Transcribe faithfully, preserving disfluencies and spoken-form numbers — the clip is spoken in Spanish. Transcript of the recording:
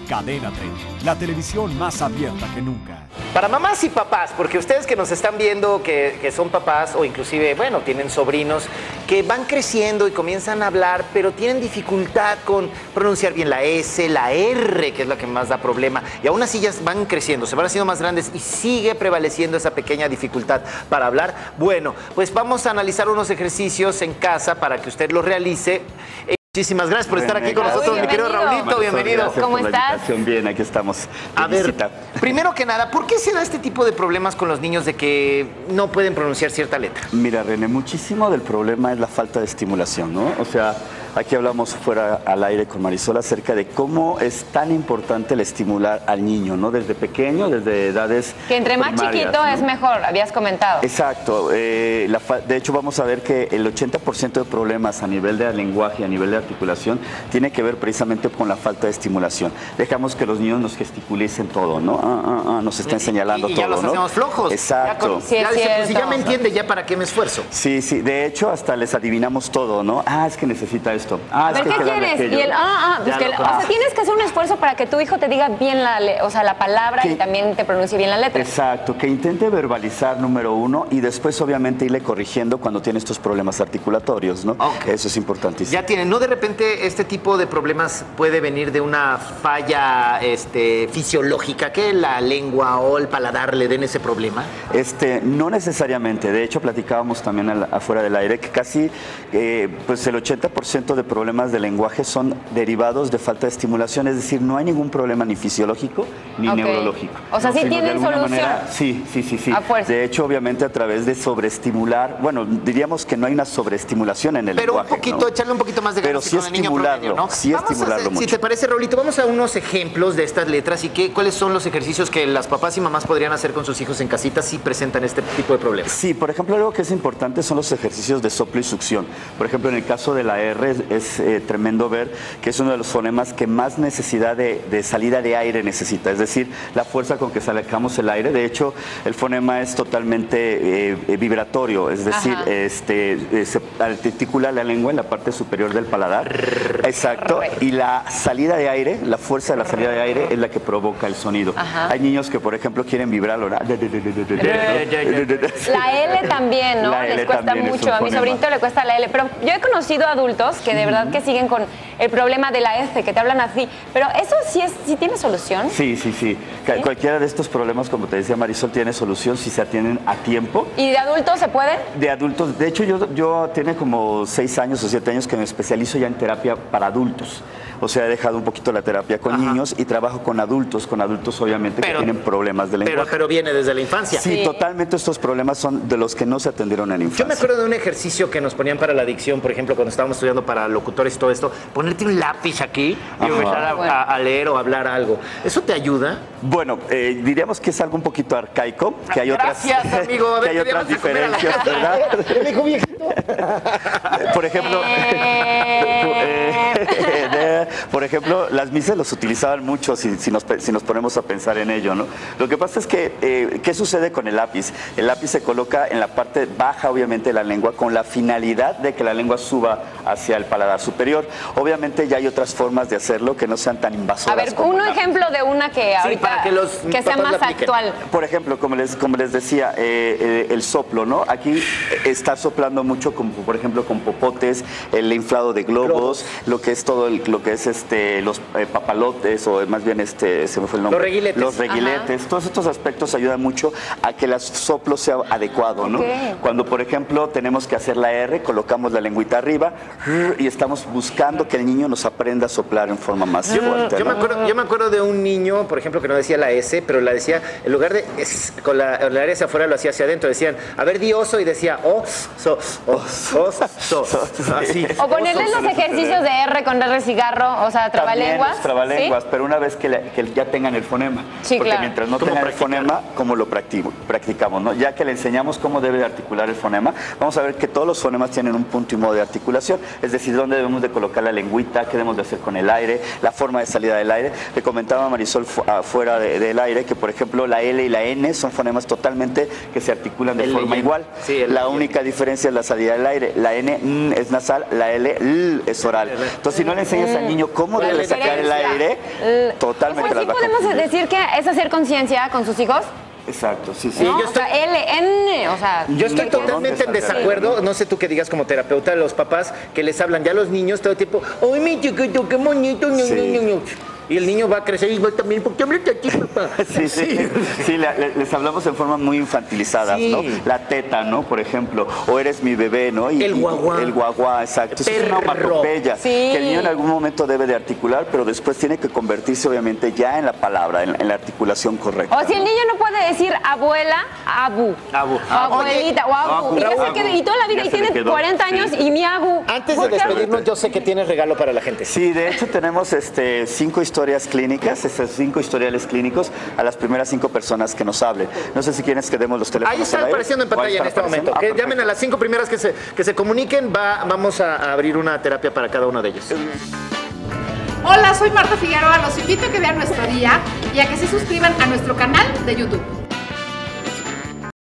Cadena treinta, la televisión más abierta que nunca. Para mamás y papás, porque ustedes que nos están viendo, que, que son papás o inclusive, bueno, tienen sobrinos, que van creciendo y comienzan a hablar, pero tienen dificultad con pronunciar bien la S, la R, que es la que más da problema, y aún así ya van creciendo, se van haciendo más grandes y sigue prevaleciendo esa pequeña dificultad para hablar. Bueno, pues vamos a analizar unos ejercicios en casa para que usted los realice. Muchísimas gracias por estar aquí con nosotros, mi querido Raulito, bienvenido. ¿Cómo estás? Bien, aquí estamos. A ver, primero que nada, ¿por qué se da este tipo de problemas con los niños de que no pueden pronunciar cierta letra? Mira, René, muchísimo del problema es la falta de estimulación, ¿no? O sea, aquí hablamos fuera al aire con Marisol acerca de cómo es tan importante el estimular al niño, ¿no? Desde pequeño, desde edades Que entre más chiquito, ¿no?, es mejor, habías comentado. Exacto. Eh, la de hecho, vamos a ver que el ochenta por ciento de problemas a nivel de lenguaje, a nivel de articulación, tiene que ver precisamente con la falta de estimulación. Dejamos que los niños nos gesticulicen todo, ¿no? Ah, ah, ah, nos estén señalando y, y todo, ya los ¿no? hacemos flojos. Exacto. Ya con, sí, ya es dice, pues, si ya me cierto. entiende, ya para qué me esfuerzo. Sí, sí. De hecho, hasta les adivinamos todo, ¿no? Ah, es que necesita esto. Ah, A ver, es que ¿qué hay que darle quieres? aquello. Y el, ah, ah, pues Ya que, lo- o sea, tienes que hacer un esfuerzo para que tu hijo te diga bien la, le- o sea, la palabra ¿Qué? y también te pronuncie bien la letra. Exacto, que intente verbalizar número uno y después obviamente irle corrigiendo cuando tiene estos problemas articulatorios, ¿no? Ok. Eso es importantísimo. Ya tienen, ¿no? De repente este tipo de problemas puede venir de una falla este, fisiológica, que la lengua o el paladar le den ese problema. Este, no necesariamente, de hecho platicábamos también al- afuera del aire que casi eh, pues el ochenta por ciento de problemas de lenguaje son derivados de falta de estimulación, es decir, no hay ningún problema ni fisiológico ni Ok. neurológico. O sea, sí Sino de tienen alguna solución. manera, sí, sí, sí, sí. A fuerza. De hecho, obviamente a través de sobreestimular, bueno, diríamos que no hay una sobreestimulación en el Pero un lenguaje, poquito, ¿no? echarle un poquito más de ganas Pero que sí con el niño estimularlo, promedio, ¿no? sí Vamos a estimularlo hacer- Si mucho. te parece, Raulito, vamos a unos ejemplos de estas letras y qué, cuáles son los ejercicios que las papás y mamás podrían hacer con sus hijos en casita si presentan este tipo de problemas. Sí, por ejemplo, algo que es importante son los ejercicios de soplo y succión. Por ejemplo, en el caso de la R es, es, eh, tremendo ver que es uno de los fonemas que más necesidad de, de salida de aire necesita, es decir, la fuerza con que sacamos el aire. De hecho, el fonema es totalmente eh, eh, vibratorio, es decir, Ajá. este, eh, se articula la lengua en la parte superior del paladar. Exacto. Y la salida de aire, la fuerza de la salida de aire es la que provoca el sonido. Ajá. Hay niños que, por ejemplo, quieren vibrarlo, ¿no? La L también, ¿no? La L Les cuesta también es mucho. un A mi fonema. sobrinito le cuesta la L. Pero yo he conocido adultos que de verdad que siguen con el problema de la F, que te hablan así. Pero eso sí, es, sí tiene solución. Sí, sí, sí. Ca- ¿Sí? Cualquiera de estos problemas, como te decía Marisol, tiene solución si se atienden a tiempo. ¿Y de adultos se puede? De adultos, de hecho yo, yo tiene como seis años o siete años que me especializo ya en terapia para adultos. O sea, he dejado un poquito la terapia con Ajá. niños y trabajo con adultos, con adultos obviamente Pero- que tienen problemas de Pero, lenguaje. pero viene desde la infancia. Sí, Sí. totalmente estos problemas son de los que no se atendieron en infancia. Yo me acuerdo de un ejercicio que nos ponían para la adicción, por ejemplo, cuando estábamos estudiando para locutores y todo esto, ponerte un lápiz aquí y Ajá. empezar a, Bueno. a- a leer o a hablar algo. ¿Eso te ayuda? Bueno, eh, diríamos que es algo un poquito arcaico, que hay otras, Gracias, amigo. A que ver, hay ¿qué día otras vas a comer a la diferencias, casa? ¿verdad? Me dijo viejito. Por ejemplo, eh, por ejemplo, las mises los utilizaban mucho si, si, nos, pe- si nos ponemos a pensar en ello, ¿no? Lo que pasa es que, eh, ¿qué sucede con el lápiz? El lápiz se coloca en la parte baja, obviamente, de la lengua con la finalidad de que la lengua suba hacia el paladar superior. Obviamente ya hay otras formas de hacerlo que no sean tan invasoras. A ver, como un el lápiz. ejemplo de una que ahorita para que los que sea papás más la apliquen. actual. Por ejemplo, como les, como les decía, eh, eh, el soplo, ¿no? Aquí está soplando mucho, como por ejemplo con popotes, el inflado de globos, Globos. lo que es todo, el- lo que es este, los eh, papalotes, o más bien este, se me fue el nombre. Los reguiletes. Los reguiletes. Todos estos aspectos ayudan mucho a que el soplo sea adecuado, ¿no? Ok. Cuando, por ejemplo, tenemos que hacer la R, colocamos la lengüita arriba y estamos buscando que el niño nos aprenda a soplar en forma más fuerte, Yo me, ¿no? acuerdo, yo me acuerdo de un niño, por ejemplo, que no decía la S, pero la decía, en lugar de es- con la, la R hacia afuera, lo hacía hacia adentro. Decían, a ver, di oso, y decía, oh, so, oh, so, so. Así. O ponerle los ejercicios de R con R cigarro, o sea, También trabalenguas. los trabalenguas, ¿sí? pero una vez que, le- que ya tengan el fonema. Sí, Porque claro. mientras no ¿Cómo tengan el practicar? fonema, ¿cómo lo practico- practicamos? ¿no? Ya que le enseñamos cómo debe de articular el fonema, vamos a ver que todos los fonemas tienen un punto y modo de articulación, es decir, dónde debemos de colocar la lengüita, qué debemos de hacer con el aire, la forma de salida del aire. Le comentaba a Marisol fu- afuera de- del aire que, por ejemplo, la L y la N son fonemas totalmente que se articulan de El forma L. igual. Sí, el la L. única diferencia es la salida del aire. La N mm, es nasal, la L L es oral. Entonces, si no le enseñas al niño niño cómo La debe sacar el diferencia. aire, Eh, totalmente pues las sí va a podemos confundir. decir que es hacer conciencia con sus hijos. Exacto, sí, sí. ¿No? yo estoy- O sea, L, N, o sea... Yo estoy ¿qué- totalmente en ¿Dónde está el desacuerdo, no sé tú qué digas como terapeuta de los papás que les hablan ya a los niños todo el tiempo, ¡ay, mi chiquito, qué bonito! Ñu, Sí. ñu, ñu, ñu". Y el niño va a crecer y va también, ¿por qué hablas aquí, papá? Sí, sí, sí, la- le- les hablamos en formas muy infantilizadas, Sí. ¿no? La teta, ¿no? Por ejemplo, o eres mi bebé, ¿no? Y, El y- guaguá. El guaguá, exacto. Eso es una Perro. onomatopeya Sí. que el niño en algún momento debe de articular, pero después tiene que convertirse obviamente ya en la palabra, en, en la articulación correcta. O si el niño no puede decir abuela, abu. Abu. O abuelita, o abu. Abu, Y, ya se Abu. quedó- y toda la vida, Ya y se le tiene quedó, cuarenta años sí. y mi abu. Antes de ¿Por qué? despedirnos, yo sé que tienes regalo para la gente. Sí, de hecho tenemos este, cinco historias clínicas, estos cinco historiales clínicos a las primeras cinco personas que nos hablen. No sé si quieres que demos los teléfonos. Ahí está al aire. apareciendo en ¿O ahí pantalla en está este apareciendo? momento. Ah, Que perfecto. llamen a las cinco primeras que se, que se comuniquen, va, vamos a, a abrir una terapia para cada uno de ellos. Hola, soy Marta Figueroa. Los invito a que vean nuestro día y a que se suscriban a nuestro canal de YouTube.